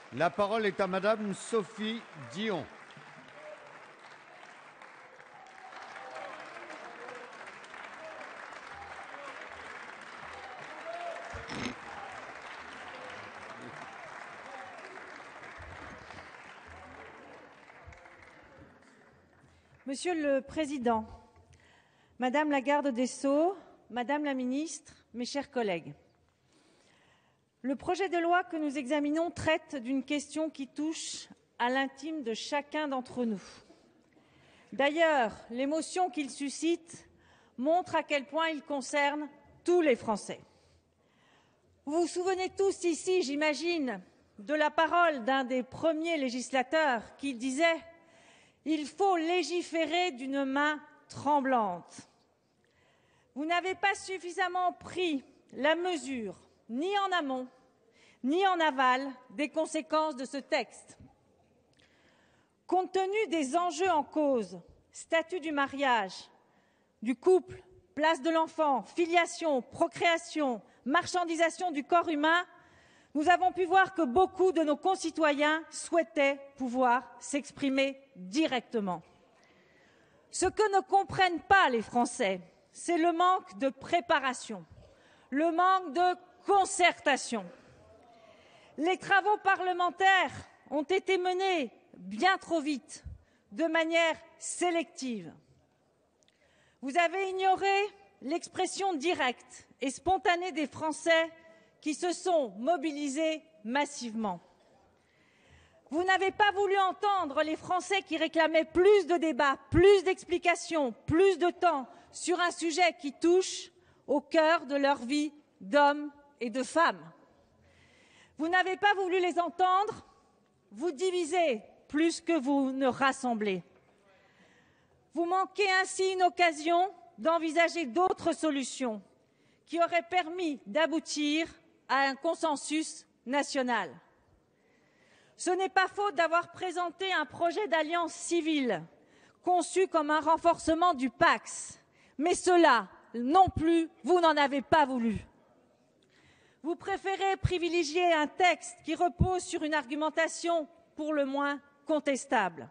La parole est à Madame Sophie Dion. Monsieur le Président, Madame la Garde des Sceaux, Madame la Ministre, mes chers collègues, le projet de loi que nous examinons traite d'une question qui touche à l'intime de chacun d'entre nous. D'ailleurs, l'émotion qu'il suscite montre à quel point il concerne tous les Français. Vous vous souvenez tous ici, j'imagine, de la parole d'un des premiers législateurs qui disait « Il faut légiférer d'une main tremblante ». Vous n'avez pas suffisamment pris la mesure, ni en amont, ni en aval, des conséquences de ce texte. Compte tenu des enjeux en cause, statut du mariage, du couple, place de l'enfant, filiation, procréation, marchandisation du corps humain, nous avons pu voir que beaucoup de nos concitoyens souhaitaient pouvoir s'exprimer directement. Ce que ne comprennent pas les Français, c'est le manque de préparation, le manque de concertation. Les travaux parlementaires ont été menés bien trop vite, de manière sélective. Vous avez ignoré l'expression directe et spontanée des Français qui se sont mobilisés massivement. Vous n'avez pas voulu entendre les Français qui réclamaient plus de débats, plus d'explications, plus de temps sur un sujet qui touche au cœur de leur vie d'hommes et de femmes. Vous n'avez pas voulu les entendre, vous divisez plus que vous ne rassemblez. Vous manquez ainsi une occasion d'envisager d'autres solutions qui auraient permis d'aboutir à un consensus national. Ce n'est pas faute d'avoir présenté un projet d'alliance civile conçu comme un renforcement du Pacs, mais cela non plus, vous n'en avez pas voulu. Vous préférez privilégier un texte qui repose sur une argumentation pour le moins contestable.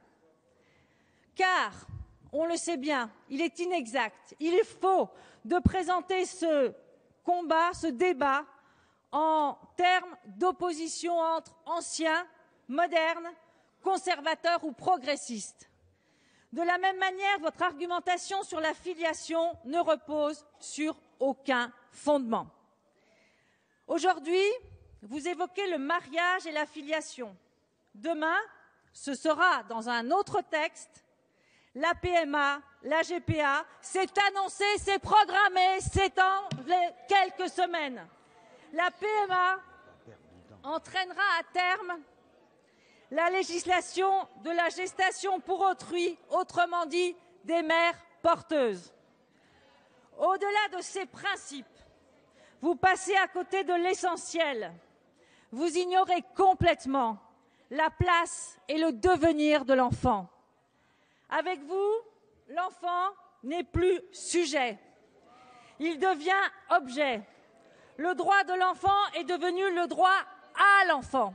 Car, on le sait bien, il est inexact, il est faux de présenter ce combat, ce débat, en termes d'opposition entre anciens, modernes, conservateurs ou progressistes. De la même manière, votre argumentation sur la filiation ne repose sur aucun fondement. Aujourd'hui, vous évoquez le mariage et la filiation. Demain, ce sera dans un autre texte, la PMA, la GPA, c'est annoncé, c'est programmé, c'est en quelques semaines. La PMA entraînera à terme la législation de la gestation pour autrui, autrement dit des mères porteuses. Au-delà de ces principes, vous passez à côté de l'essentiel. Vous ignorez complètement la place et le devenir de l'enfant. Avec vous, l'enfant n'est plus sujet. Il devient objet. Le droit de l'enfant est devenu le droit à l'enfant.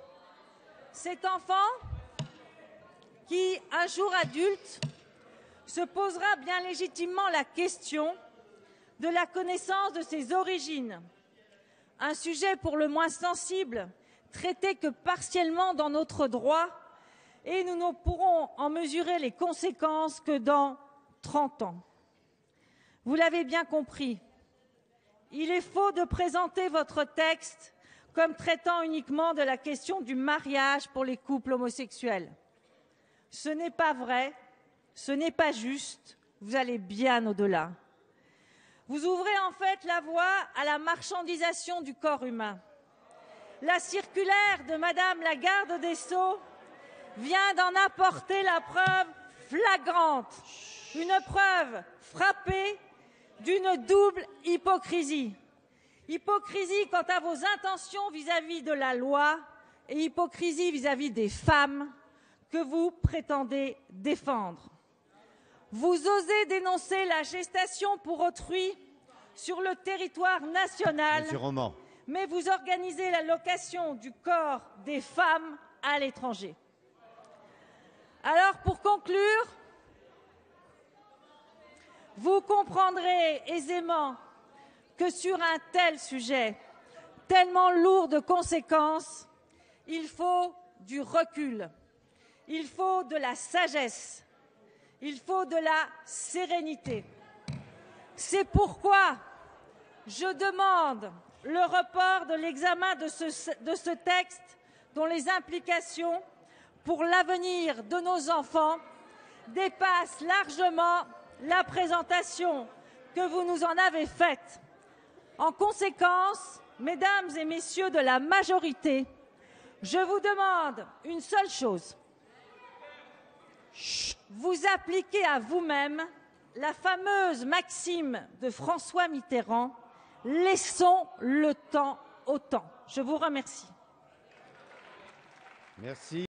Cet enfant qui, un jour adulte, se posera bien légitimement la question de la connaissance de ses origines, un sujet pour le moins sensible, traité que partiellement dans notre droit, et nous ne pourrons en mesurer les conséquences que dans 30 ans. Vous l'avez bien compris, il est faux de présenter votre texte comme traitant uniquement de la question du mariage pour les couples homosexuels. Ce n'est pas vrai, ce n'est pas juste, vous allez bien au-delà. Vous ouvrez en fait la voie à la marchandisation du corps humain. La circulaire de Madame la Garde des Sceaux vient d'en apporter la preuve flagrante, une preuve frappée d'une double hypocrisie. Hypocrisie quant à vos intentions vis-à-vis de la loi et hypocrisie vis-à-vis des femmes que vous prétendez défendre. Vous osez dénoncer la gestation pour autrui sur le territoire national, mais vous organisez la location du corps des femmes à l'étranger. Alors, pour conclure, vous comprendrez aisément que sur un tel sujet, tellement lourd de conséquences, il faut du recul, il faut de la sagesse, il faut de la sérénité. C'est pourquoi je demande le report de l'examen de ce texte dont les implications pour l'avenir de nos enfants dépassent largement la présentation que vous nous en avez faite. En conséquence, mesdames et messieurs de la majorité, je vous demande une seule chose. Vous appliquez à vous-même la fameuse maxime de François Mitterrand, « Laissons le temps au temps ». Je vous remercie. Merci.